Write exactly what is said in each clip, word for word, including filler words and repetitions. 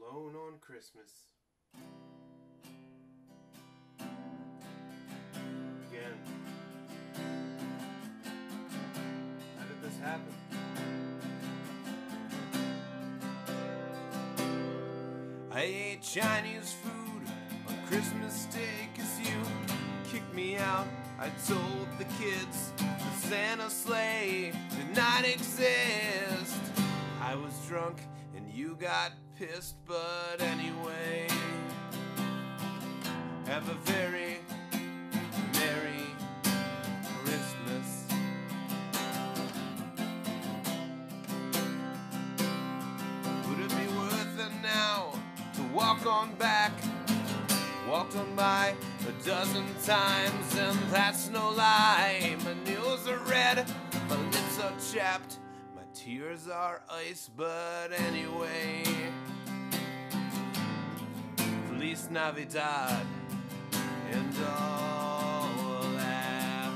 alone on Christmas. Again. How did this happen? I ate Chinese food on Christmas Day 'cause you kicked me out. I told the kids the Santa sleigh did not exist. I was drunk and you got pissed, but anyway, have a very Merry Christmas. Would it be worth it now to walk on back? Walked on by a dozen times, and that's no lie. My nails are red, my lips are chapped, my tears are ice, but anyway, Feliz Navidad and all that.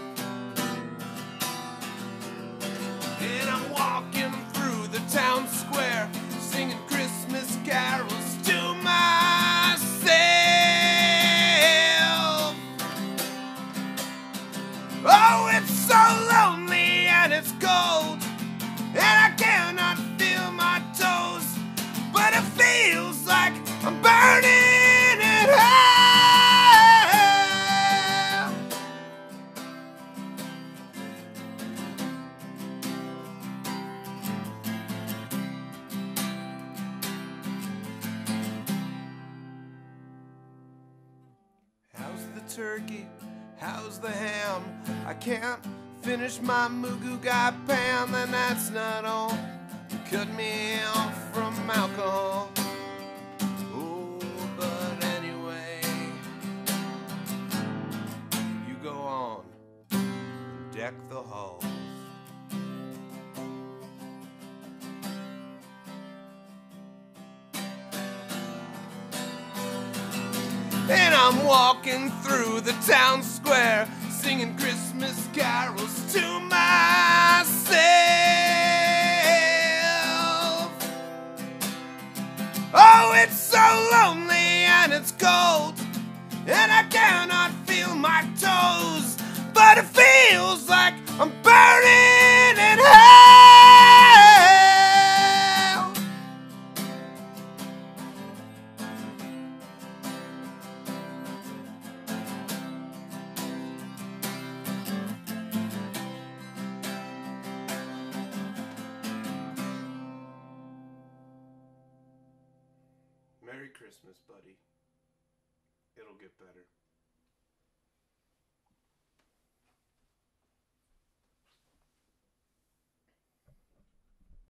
And I'm walking through the town square, singing Christmas carols to myself. Oh, it's so lonely and it's cold, and I cannot feel my toes, but it feels like I'm burning in hell. How's the turkey? How's the ham? I can't finish my mugu gai pan, and that's not all. You cut me off from alcohol. Oh, but anyway, you go on and deck the halls. And I'm walking through the town square, singing Christmas carols to myself. Oh, it's so lonely and it's cold, and I cannot feel my toes, but it feels like I'm burning in hell. Merry Christmas, buddy. It'll get better.